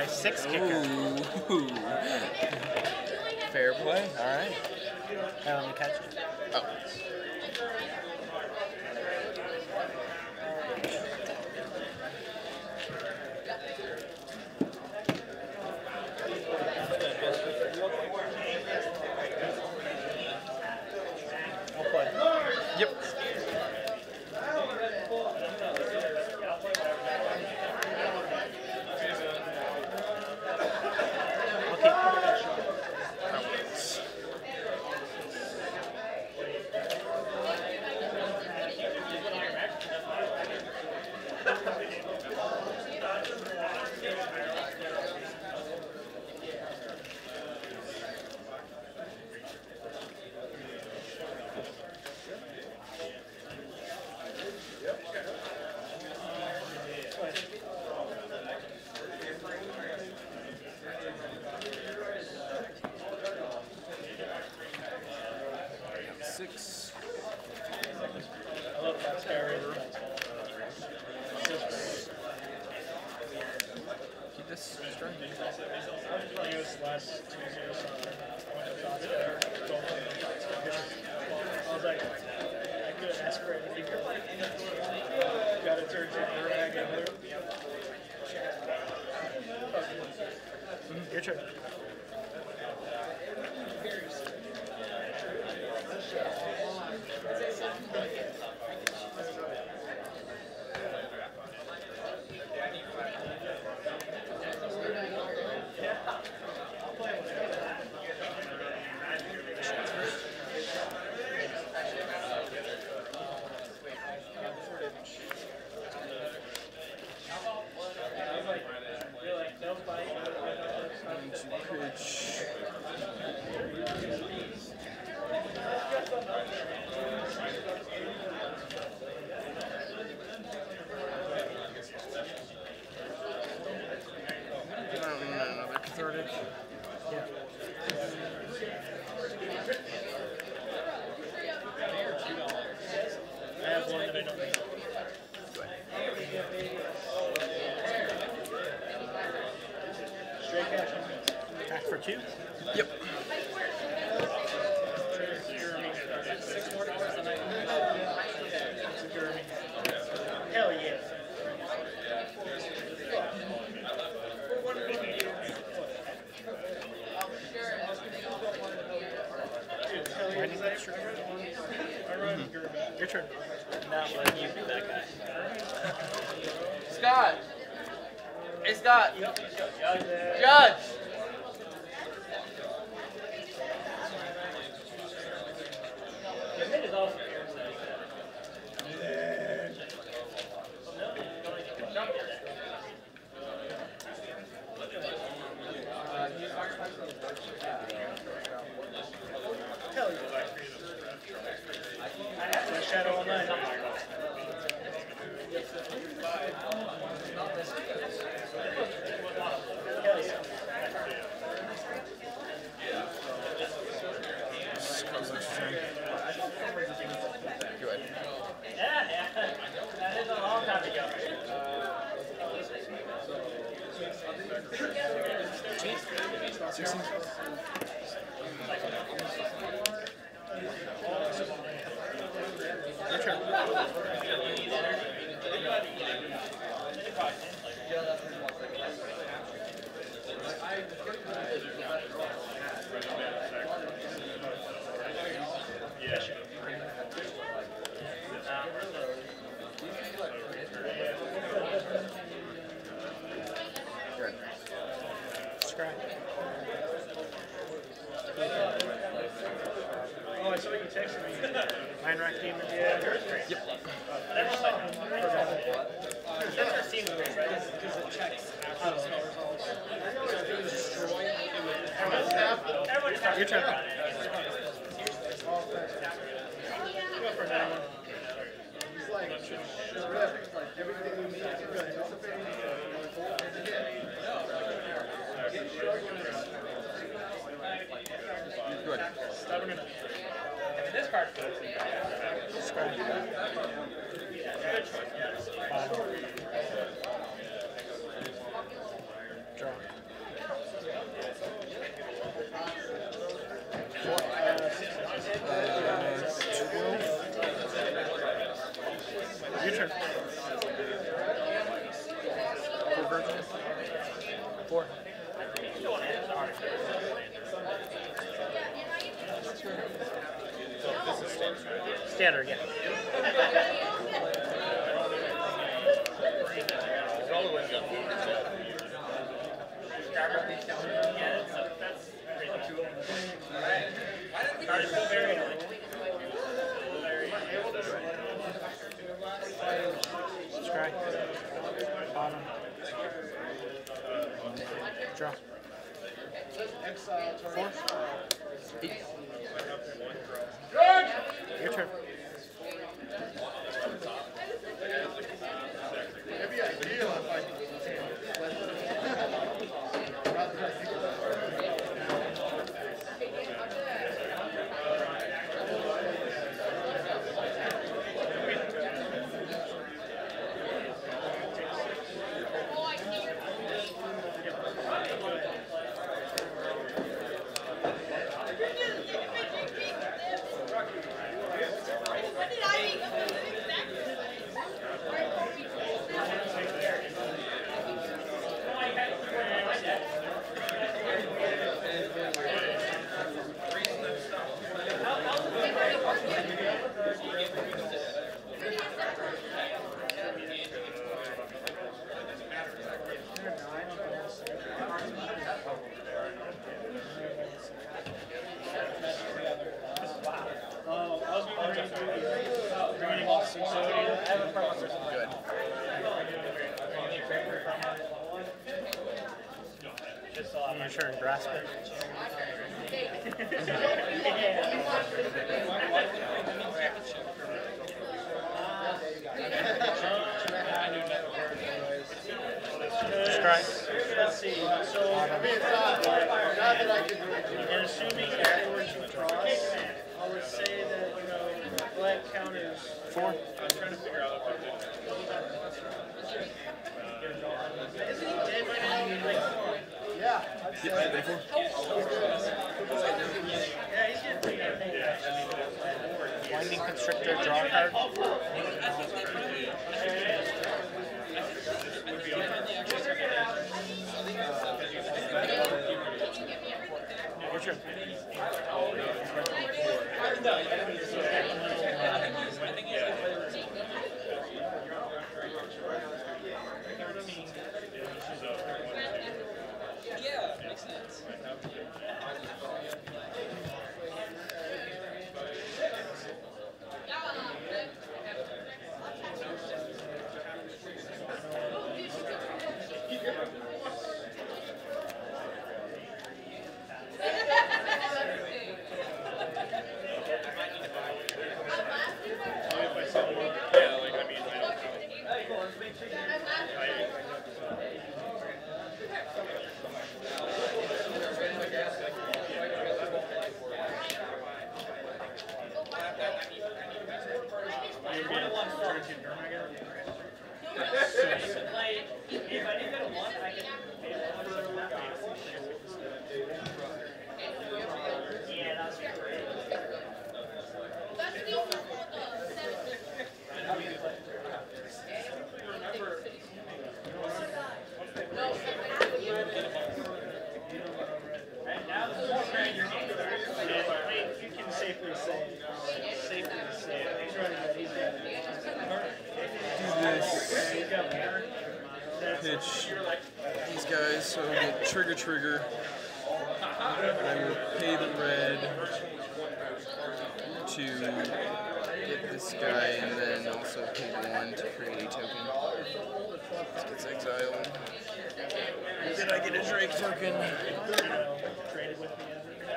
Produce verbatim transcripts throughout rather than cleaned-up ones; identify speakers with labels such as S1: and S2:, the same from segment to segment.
S1: my sixth kicker.
S2: Ooh. Fair play. All right.
S1: Now let me catch it.
S2: Oh.
S1: I'll play.
S2: Yep. Six.
S1: I love that scary.
S2: Keep this straight.
S1: I used last two years on one of the shots there. I was like, I couldn't ask for anything. Got to turn to the rag and there. Your turn.
S2: Pitch. Another cathartic.
S1: Yeah. I have one that I don't know. Straight cash. Attack for two?
S2: Yep.
S1: Hell yeah. Your turn. Not letting you be that guy.
S3: Scott! Hey, Scott! Judge!
S1: Hell yeah. That shadow all night. Hell yeah.
S2: Go ahead.
S1: Yeah, yeah. That is a long time ago.
S2: Sixteen.
S1: Your turn.
S2: Good.
S1: Scratch. Oh, I saw you texted me. Mind Rack Demon? Yeah, yours great.
S2: Yep.
S1: That's our team rules, right? Because it checks after the spell results. So if it was destroyed, it would... Everyone's fine. Your turn. Go for that one. He's like, like everything we need to anticipate.
S2: Good.
S1: Stubborn enough. And this card goes in. Scratch. Final. Draw. Your turn.
S2: Four virgin.
S1: Four. Standard, yeah. Scry. Bottom. Draw. Four.
S2: Eight.
S1: Your turn.
S2: Good.
S1: Your turn, grasp it. Scry.
S4: Let's see. So, not that I can, and assuming afterwards you cross, I would say that, you know, black counters.
S1: Four.
S4: I'm trying to figure out what to Isn't he dead by now? Like, yeah.
S2: Yeah, they four.
S4: Yeah, he's getting pretty good.
S1: Winding Constrictor, draw a card. Your turn.
S3: Yeah, makes sense.
S4: You can safely say, safely say, he's running that, he's got it.
S2: Do this. Pitch these guys, so I get trigger trigger. I will pay the red to get this guy, and then also pay the one to create a token. This gets exiled. And then I get a Drake token.
S4: Traded with me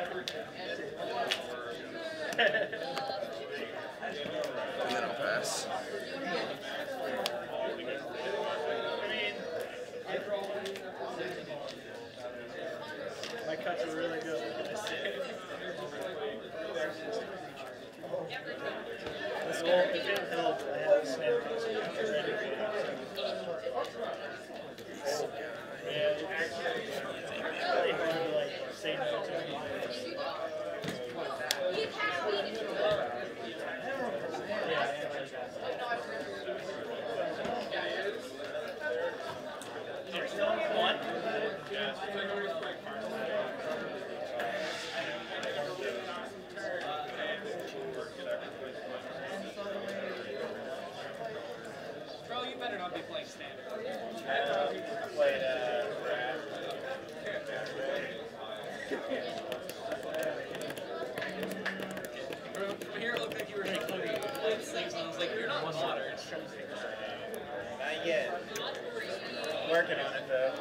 S2: And then I'll pass.
S4: I mean, my cuts are really good. What can I say? Well, if it helped, I had a snap. Yeah, actually, it's really hard to like say no to him.
S3: better not be playing standard.
S4: Played uh,
S3: From here, it looked like you were like those things, and I was like, you're not modern.
S4: not yet. Working on it though.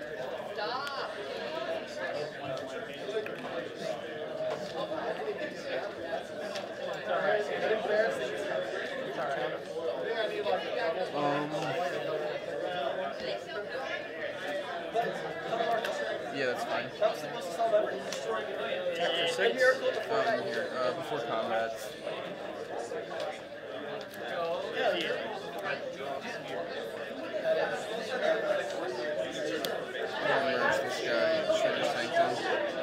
S2: Um, yeah, that's fine.
S4: Chapter six.
S2: Um, here, uh, before combat.
S4: Hell yeah.
S2: I'm gonna merge this guy, Sugar Sanctum.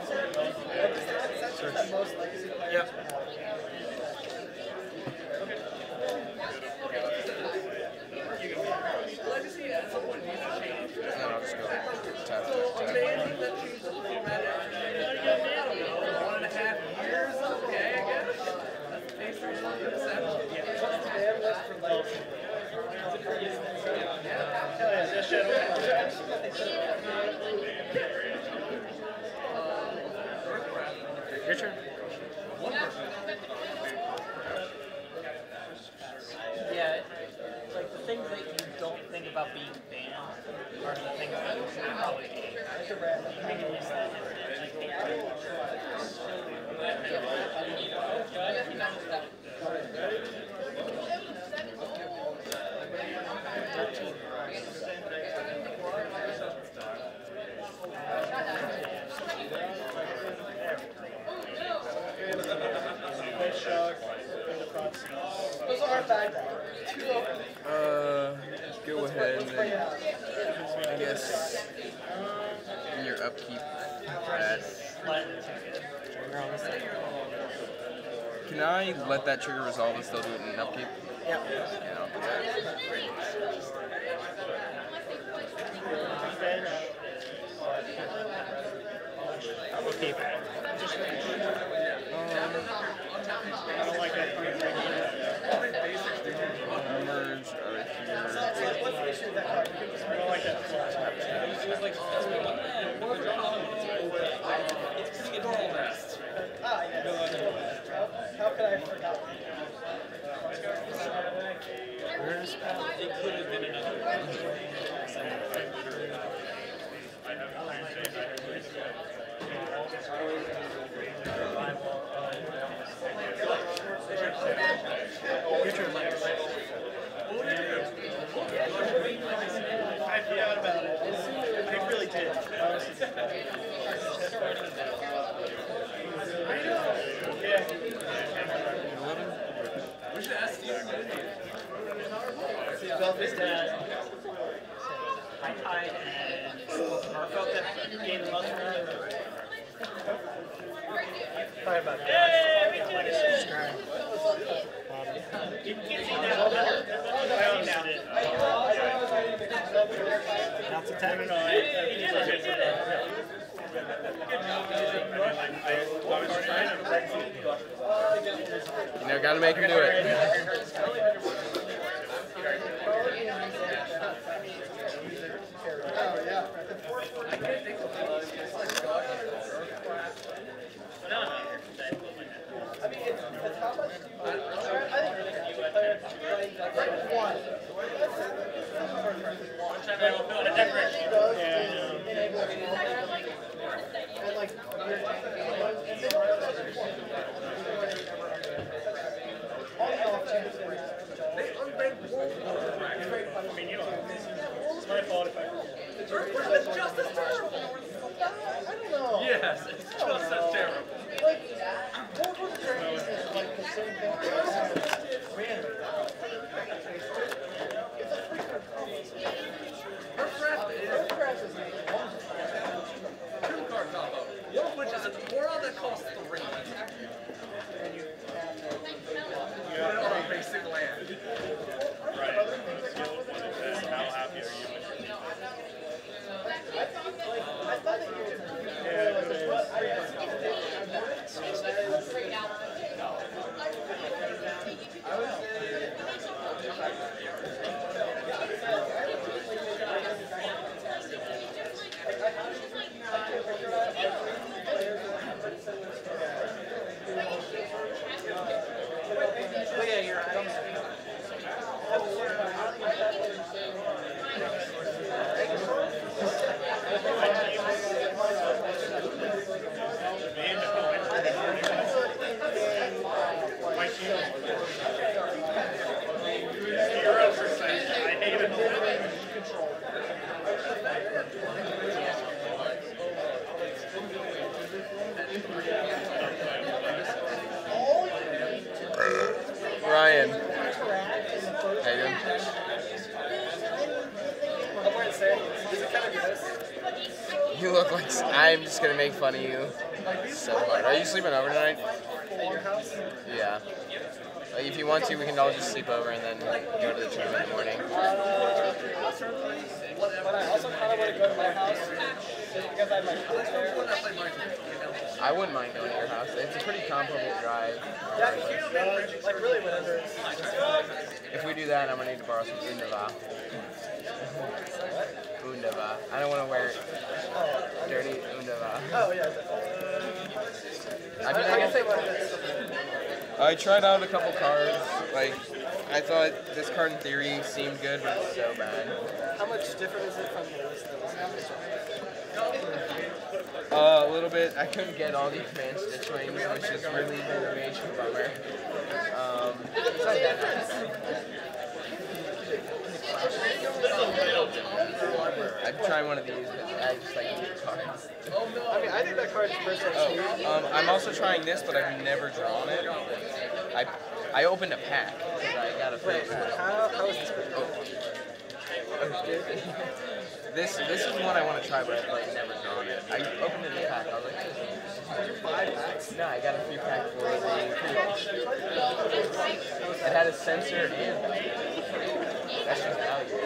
S4: Yep.
S2: And then I'll just go tap, tap, tap.
S3: One and a half years? Okay, I guess. That's phase three.
S4: Hell yeah, just shut Your turn.
S5: Yeah, like the things that you don't think about being banned are the things that you should probably be.
S2: Uh, go ahead and then, I guess, in your upkeep, that. Can I let that trigger resolve and still do it in an upkeep?
S4: Yep.
S2: Yeah, I'll do that.
S4: I will keep it. I don't like that.
S2: Merge right here.
S4: I don't like that.
S3: It was like, it's pretty normal best.
S4: Ah, yes. How could I have forgotten?
S3: It could have been another.
S4: Your turn, Lex. I forgot about it. I really did. Yeah.
S3: We should ask Steven.
S4: Felt his dad. High tide and or felt that gained the most from it. Sorry about that. Yeah, me too. Subscribe. You can see now. I see now. That's a tag. No, he did it. He did it.
S2: You know, gotta make him do it.
S3: Yes, it's just as terrible. Two card combo, one of which is a moron that costs three. You put it on a basic land.
S4: How happy are you?
S2: You look like s- I'm just gonna make fun of you so hard. Are you sleeping over tonight?
S4: At your house?
S2: Yeah. Like, if you want to, we can all just sleep over and then go to the tournament in the morning.
S5: Uh, but I also kind of want to go to my house just because I have my friends there.
S2: I wouldn't mind going to your house. It's a pretty comparable drive.
S5: Yeah, uh, like really whatever.
S2: If we do that, I'm gonna need to borrow some Undava. Undava. I don't want to wear dirty Undava.
S5: Oh yeah.
S2: I mean, I guess I, I tried out a couple cards. Like, I thought this card in theory seemed good, but it's so bad.
S5: How much different is it from the list that was
S2: Uh, a little bit. I couldn't get all the command stitch wings, which is really a major bummer. Um, it's not that nice. I'm trying one of these, but I just like the cards.
S5: I mean, I think that card's personally
S2: Oh, um, I'm also trying this, but I've never drawn it. I I opened a pack. I got a free.
S5: How, how is this?
S2: Oh. This this is one I want to try, but I've like never drawn it. I opened it in a pack. I was like,
S5: Five packs?
S2: no, I got a free pack for the pre. It had a sensor and that's just value.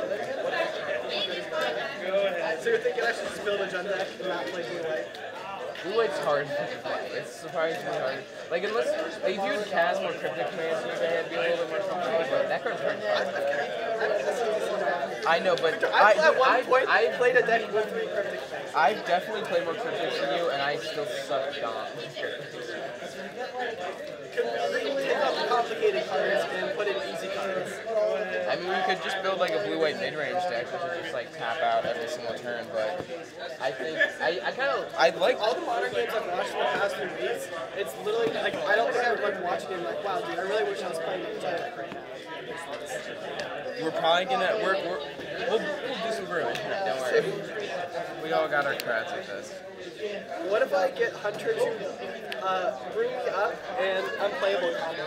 S5: Go ahead. So you're thinking I should just build a Jund deck and not play Blue White?
S2: Blue White's hard to play. It's surprisingly hard. Like unless like if you would cast more cryptic commands in your day, it'd be a little bit more comfortable. But that card's hard to play. I know, but I,
S5: I, at one
S2: I,
S5: point
S2: I,
S5: played a deck with three cryptic commands.
S2: I've definitely played more cryptics than you, and I still suck dumb.
S5: Take out the complicated cards and put in easy cards.
S2: I mean, we could just build like a blue-white mid-range deck, which would just like tap out every single turn. But I think I, I kind of I like
S5: All the modern games I've watched in the past few weeks, it's literally like I don't think I would like watching it and like, wow, dude, I really wish I was playing a Jund deck right now.
S2: We're probably gonna we're, we're we'll, we'll do some brewing. Don't worry. We all got our crats with us.
S5: What if I get Hunter to uh, bring me up and unplayable combo?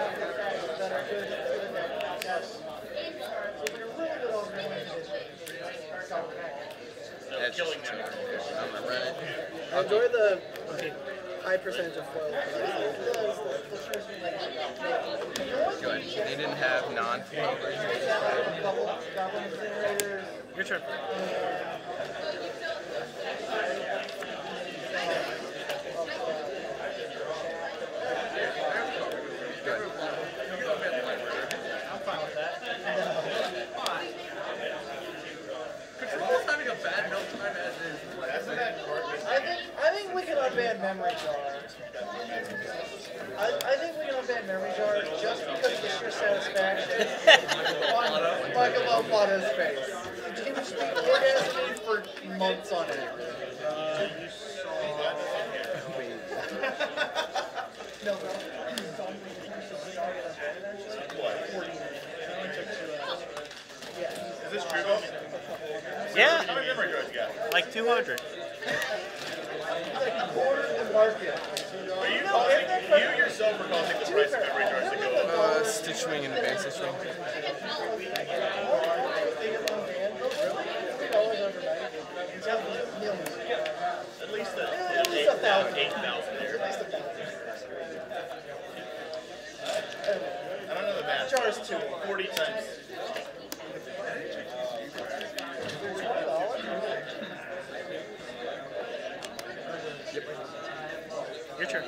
S2: That's just I'm gonna run it.
S5: I enjoy the high percentage of foil.
S2: Good. They didn't have non-foil versions.
S1: Your turn.
S3: I'm fine with that. Control's having a bad enough time as is.
S4: I think I think we can unban Memory Jar. I, I think we can unban Memory Jar just because of the sheer satisfaction on Michael Lombardo's face. He was orgasming for months on end.
S1: Uh, you saw.
S4: No, no.
S6: Is this true?
S1: Yeah,
S6: How many memory cards you got?
S1: like two hundred.
S4: Cornered the market.
S6: Are you causing, you yourself are causing the price of memory cards to go up?
S2: Uh, stitch wing and advanced stitch wing.
S6: At least the
S4: At least a thousand.
S6: eight thousand there.
S4: At least a thousand.
S6: I don't know the math.
S4: Jars two.
S6: forty times.
S1: Your turn.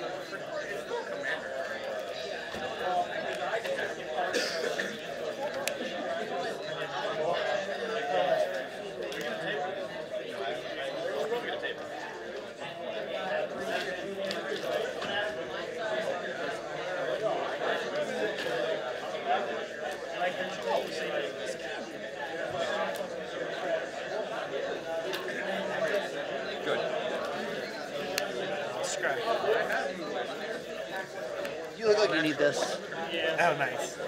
S2: Good.
S1: Scratch.
S5: You look like you need this.
S1: Oh, nice.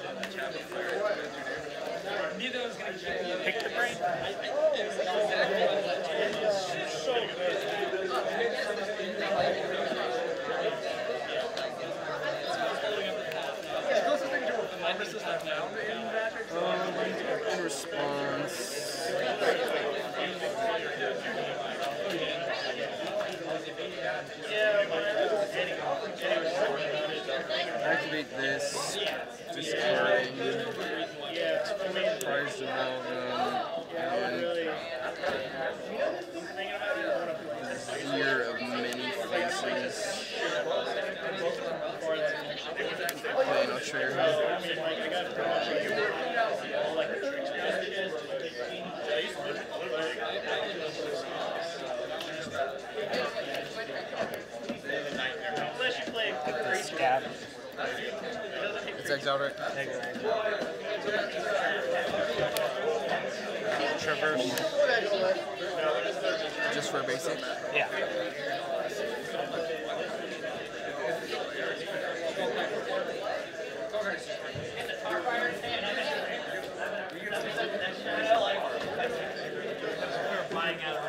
S1: Pick the brain.
S2: activate this, discarding prize development, and year of many faces. Okay, no trigger.
S5: Scab.
S2: It's exiled, right?
S5: Traverse.
S2: Just for a basic?
S5: Yeah. Buying out of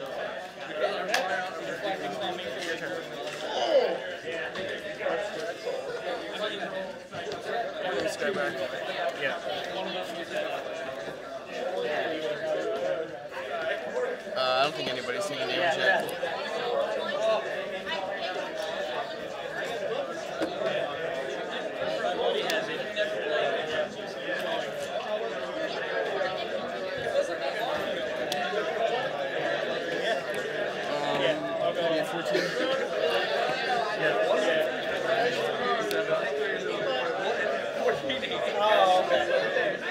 S2: Skyback.
S5: Yeah.
S2: Uh, I don't think anybody's seen the damage yet. Um, fourteen.
S1: Oh, okay.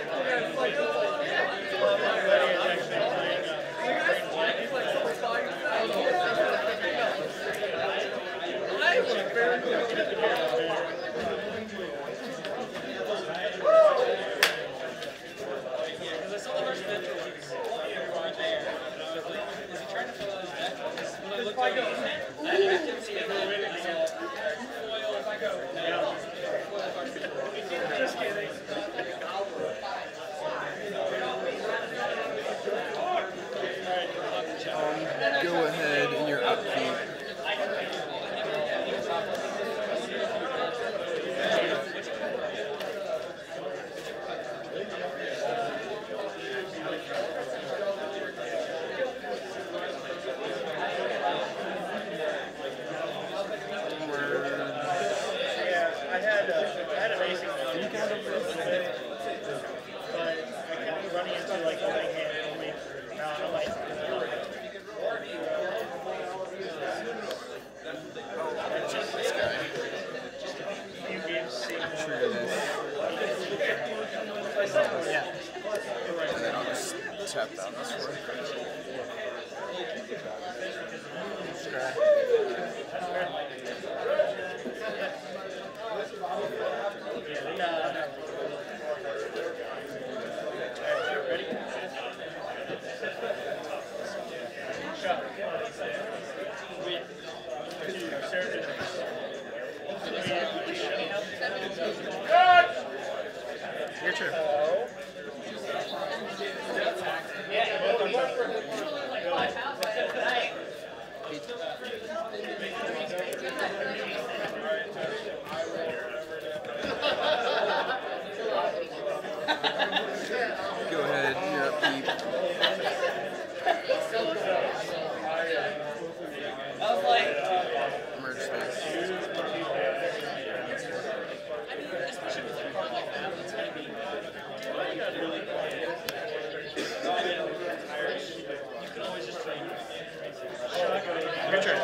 S1: Just kidding.
S2: Um, go ahead in your upkeep.
S1: Yeah, I had a, I had a basic one kind of for a little bit, but I kept running into like opening hand only. Now I like
S2: This guy.
S1: a few games seeing
S2: Trigger this.
S5: Yeah.
S2: And then I'll just tap down this one.
S1: Ready? Shot.
S5: Your turn.
S2: Go ahead, your upkeep. Merge this.
S5: Your turn.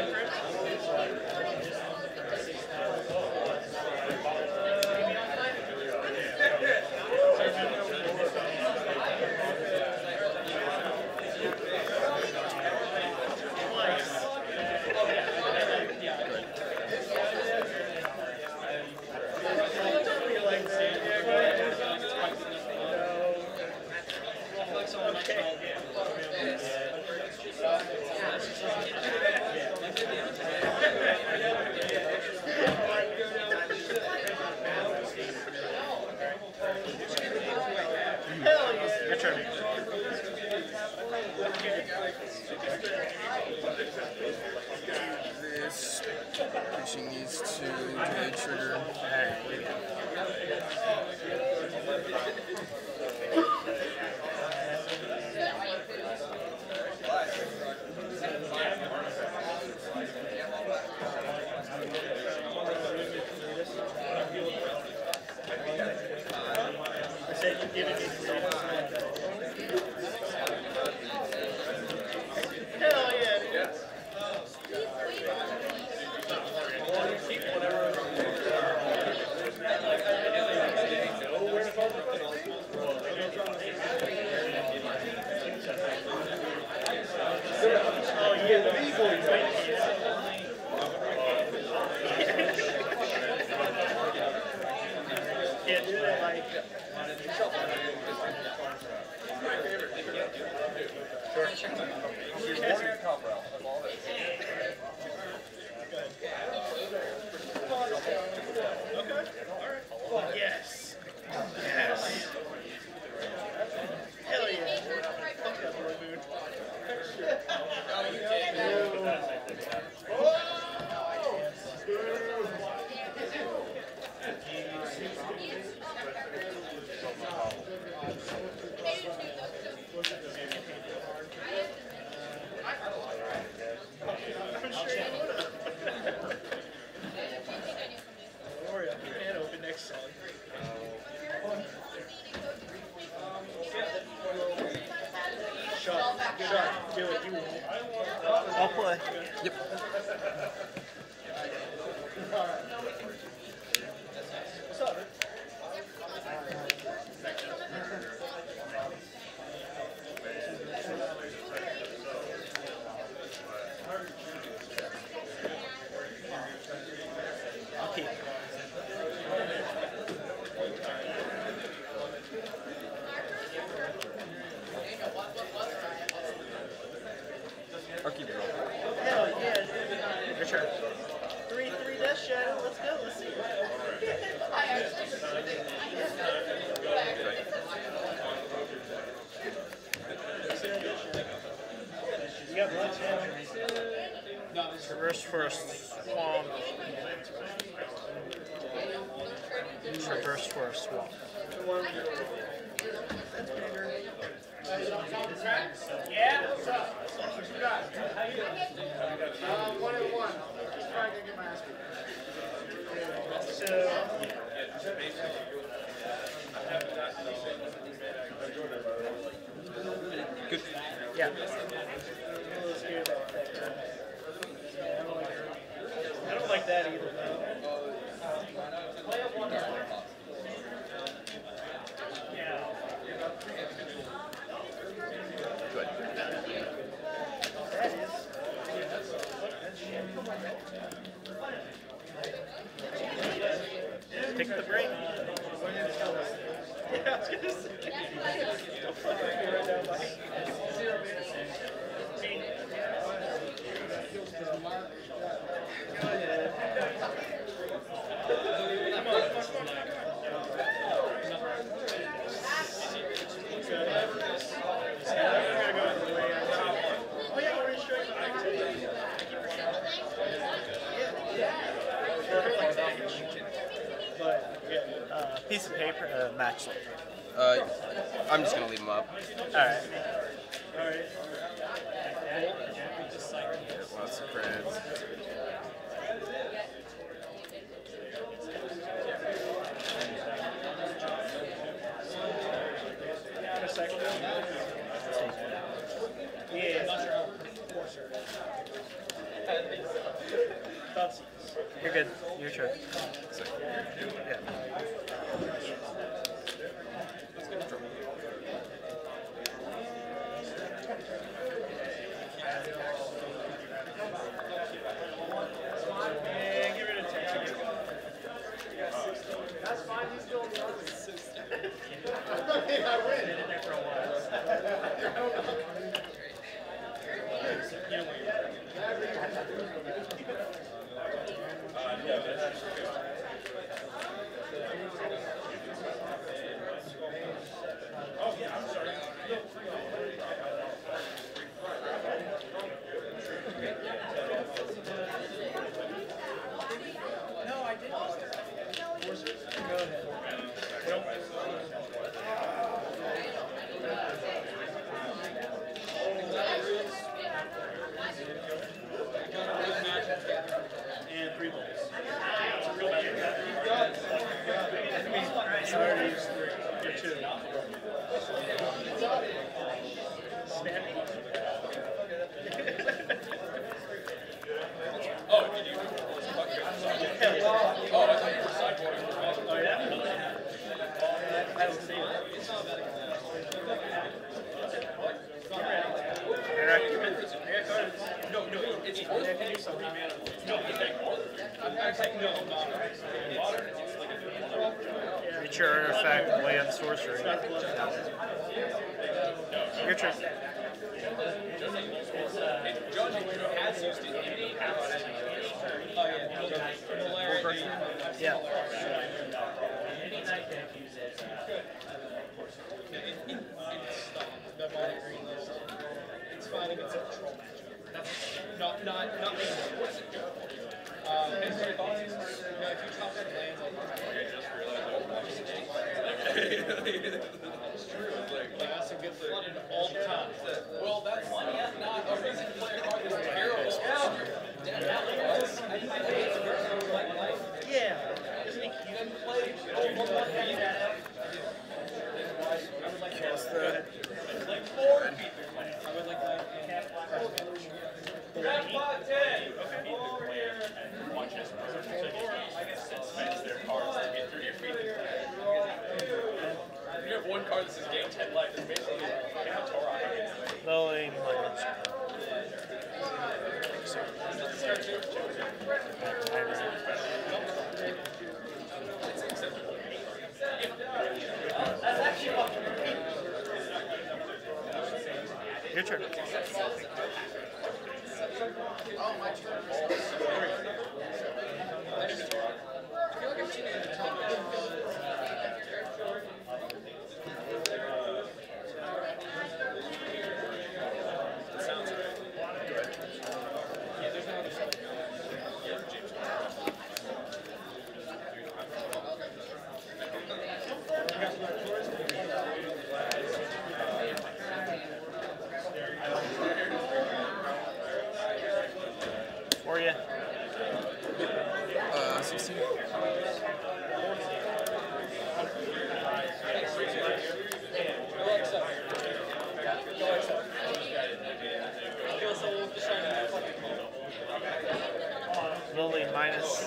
S5: Your turn.
S2: This pushing these two to the trigger.
S1: giving me some. Hell yeah, dude. Oh yeah, the B-boys, right? Can't do that like. Yes. Yes. Hell yeah. Fuck that boy, dude. I'm sure you would have. Don't worry, I'll keep your hand open next song. Shut, shut, do it, you won't.
S5: I'll play.
S2: Yep.
S1: What's up?
S5: I'll keep.
S2: I'll keep it.
S1: Hell yeah, dude.
S5: Your turn.
S1: Three, three Death Shadow. Let's go. Let's see. You got blood, yeah.
S5: Traverse first. Swamp. Traverse for a swamp.
S4: Yeah, what's up? What you got? How you doing? Uh, one and one. Just trying to get my ass beat.
S1: So,
S2: Good.
S5: Yeah.
S1: let's hear about that. I don't like that. I don't like that either.
S2: Good.
S1: That is.
S5: Pick the brain.
S1: Yeah, I was gonna say. Don't fuck with me right now, buddy. Go ahead. Come on, come on, come on. I'm gonna go the way I top. Oh yeah, we're in straight behind too. But yeah,
S5: Uh, piece of paper. Uh, matchstick.
S2: Uh, I'm just gonna leave them up.
S5: All right.
S1: all right.
S2: Lots of crabs.
S1: A second. Yeah. Thoughts.
S5: You're good. Your turn.
S2: So,
S5: Yeah.
S1: Yeah, give it a ten.
S4: That's fine. You still in the office.
S1: I win. Been in there for a while. You know, You're two. Snap.
S6: Oh, did you? Oh, I thought you were sideboarding.
S1: Oh, yeah? I don't see it.
S6: No, no, it's worth it. No, it's like, I'm not saying no, not modern. It's like a
S4: Creature, artifact, land, sorcery. Your turn.
S6: John has used it in the past. Oh, yeah.
S4: Yeah.
S6: It's finding its own troll magic. That's not, not, not really. What does it do? Um, and so thoughts is, you know, if you chop up lands like that, I just realized it's true. Like, that's a good flooded all the time. Well, that's not a reason to play a card that's terrible.
S1: Yeah. Isn't he
S2: Cast that.
S6: I would like my You have one card that says gain ten life. It's basically a Torah.
S4: Lily, minus. Your turn. For you.
S2: Uh, sixteen.
S4: Lily, minus.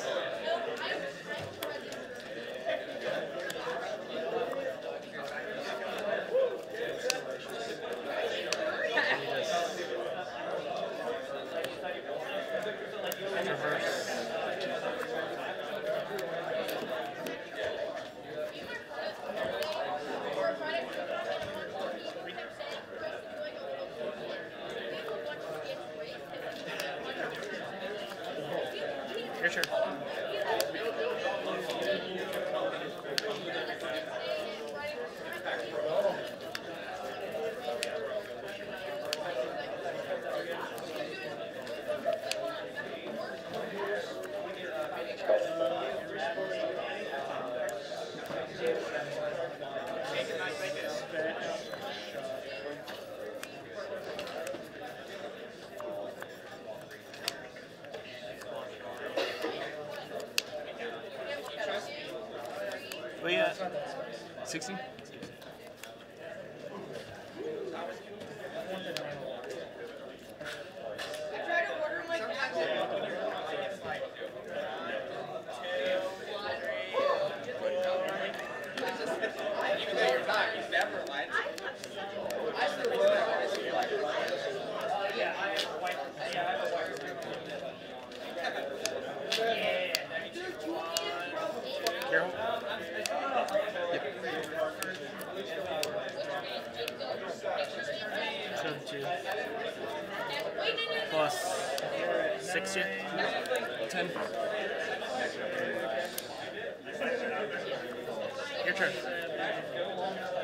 S4: Reverse. Your turn. Well, yeah.
S2: sixteen?
S6: Even though you're not, he's never lied.
S4: Careful. Seven two. Plus six yet?
S2: ten.
S4: Your turn.